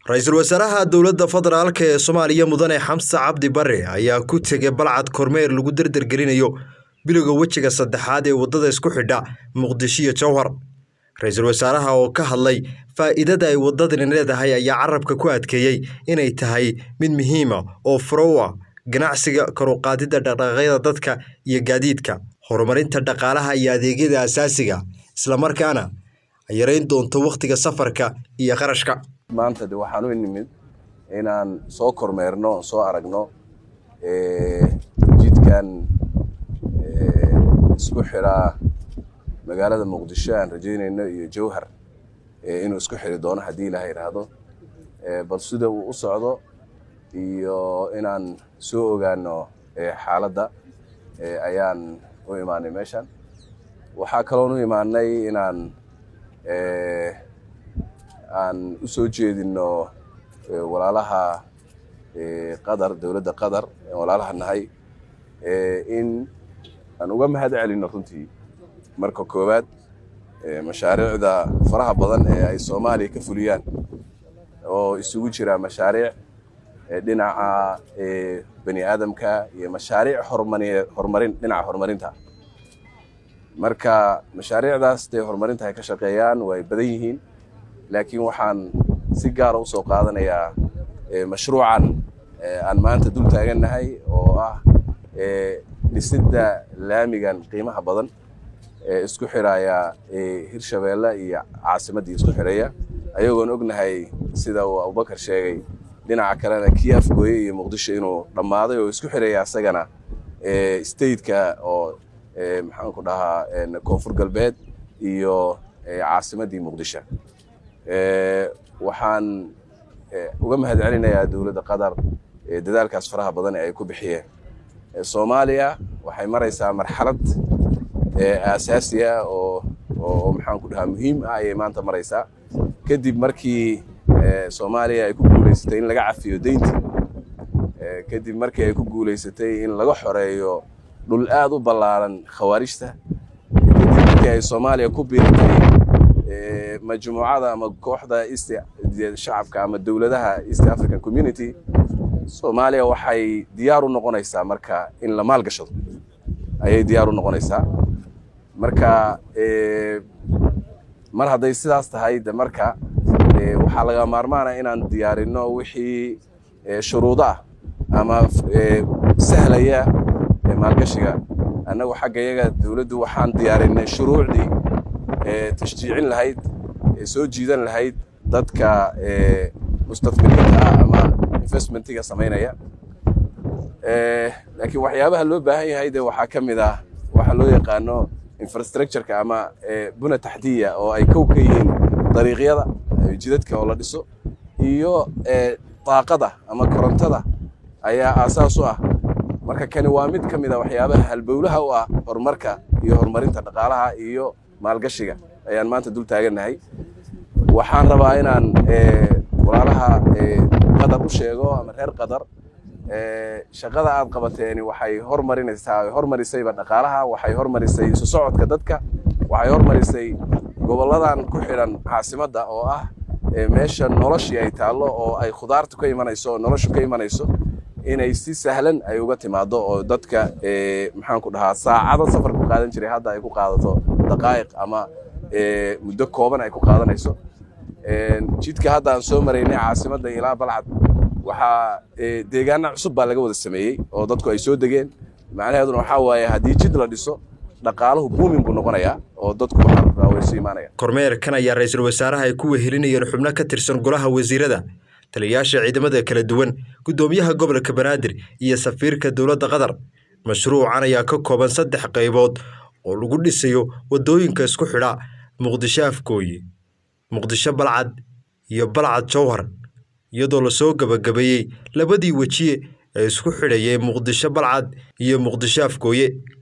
Ra'iisul Wasaaraha Dowladda Federaalka ee Soomaaliya Mudane Xamse Cabdi Barre ayaa ku tegay balcad kormeer lagu dardargelinayo bilowga wajiga saddexaad ee wadada isku xidha Muqdisho iyo Jowhar. Ra'iisul Wasaaraha oo ka hadlay faa'iidada ay wadadani leedahay ayaa carabka ku adkeeyay inay tahay mid muhiim ah oo furo ganacsiga kor u qaadida dhaqdhaqaaqyada dadka iyo gaadiidka, horumarinta dhaqaalaha iyo adeegyada aasaasiga, isla markaana ay yareyn doonto waqtiga safarka iyo qarashka. maanta waxaan u nimid inaan soo kormeerno soo aragno jidkan isku xira magaalada Muqdisho aan rajeynayno iyo Jowhar inuu isku xiri doono hadii Ilaahay raado bal sida uu u socdo iyo inaan soo ogaano xaaladda ayaan u imaanay meeshan. waxaa kaloo u imaanay inaan aan u soo jeedino walaalaha Qatar, dawladda Qatar walaalaha nahay in aan uga mahad celino runtii marka koowaad mashaariicda faraha badan ee ay Soomaaliya ka fuliyaan oo isugu jira mashaariic dhinaca bani aadamka iyo mashaariic horumarin dhinaca horumarinta. marka mashaariicdaas horumarinta ay ka shaqeeyaan way badan yihiin, laakiin waxaan si gaar ah u soo qaadanayaa mashruucan aan maanta dul taaganahay oo ah dhisidda laamigan qiimaha badan isku xiraya Hirshabeelle iyo caasimadda isku xiraya, ayagoon ognahay sida uu Abubakar sheegay dhinaca kalena Afgooye iyo Muqdisho inuu dhamaaday oo isku xiraya asagana state-ka oo maxaan ku dhahaa Koonfur Galbeed iyo caasimadda Muqdisho. waxaan uga mahad celinayaa dawladda Qatar dadaalkaas faraha badan ee ay ku bixiyeen. Soomaaliya waxay maraysaa marxalad aasaasi ah oo maxaan ku dhahaa muhiim ah ay maanta maraysaa kadib markii Soomaaliya ay ku guuleysatay in laga cafiyo deynta, kadib markii ay ku guuleysatay in laga xoreeyo dhul aad u ballaaran khawaarijta, kadib markii ay Soomaaliya ku biirtay majmuucada ama kooxda shacabka ama dawladaha East African Community. Soomaaliya waxay diyaar u noqonaysaa marka in la maal gashado ayay diyaar u noqonaysaa. marka mar haday sidaas tahay marka waxa laga maarmaana inaan diyaarino wixii shuruudo ah ama sahlaya maalgashiga. annagu xaggayaga dawladdu waxaan diyaarinay shuruucdii tashjiicin lahayd soo jiidan lahayd dadka mustaqbalka ama investmentiga sameynaya. laakiin waxyaabaha loo baahan yahay waxa kamid ah waxa loo yaqaano infrastructure-ka ama buna taxdiya oo ay kow ka yihiin dariiqyada jidadka oo la dhiso iyo daaqada ama korontada ayaa aasaas u ah. marka kani waa mid kamid ah waxyaabaha halbowlaha u ah horumarka iyo horumarinta dhaqaalaha iyo maalgashiga ayaan maanta dul taaganahay. waxaan rabaa inaan walaalaha Qatar u sheego ama reer Qatar shaqada aad qabateen waxay horumarisay dhaqaalaha, waxay horumarisay isu socodka dadka, waxay horumarisay goboladan ku xiran caasimadda oo ah meesha noloshii ay taalo oo ay khudaartu ka imanayso, noloshu ka imanayso inay si sahlan ay uga timaado oo dadka maxaan ku dhahaa saacado safar ku qaadan jiray hadda ay ku qaadato daqaayiq ama muddo kooban ay ku qaadanayso. jidka hadda aan soo maraynay caasimadda ilaa balcad waxaa deegaano cusub baa laga wada sameeyay oo dadku ay soo degeen. macnaheedu waxa waaye haddii jid la dhiso dhaqaaluhu booming buu noqonayaa oo dadku way soo imaanayaan. kormeerkan ayaa ra'iisul wasaaraha ay ku wehelinayeen xubno ka tirsan golaha wasiirada, taliyayaasha ciidamada kala duwan, gudoomiyaha gobolka Banaadir iyo safiirka dawladda Qatar. mashruucan ayaa ka kooban 3 qaybood oo lagu dhisayo wadooyinka isku xidha Muqdisho Afgooye, Muqdisho Balcad iyo Balcad Jowhar, iyadoo la soo gabagabeeyay labadii wajiye ee isku xidhayay Muqdisho Balcad iyo Muqdisho Afgooye.